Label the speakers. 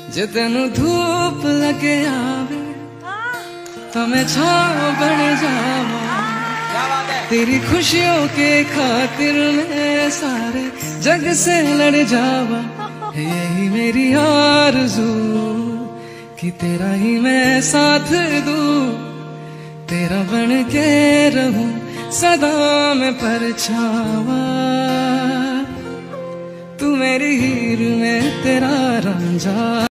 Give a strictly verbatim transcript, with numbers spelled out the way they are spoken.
Speaker 1: जे तेनू धूप लगे आवे तो मैं छाँव बन जावा। तेरी खुशियों के खातिर मैं सारे जग से लड़ जावा। यही मेरी आरज़ू कि तेरा ही मैं साथ दूं, तेरा बन के रहूं सदा मैं परछावा। तू मेरी हीर में तेरा रांझा।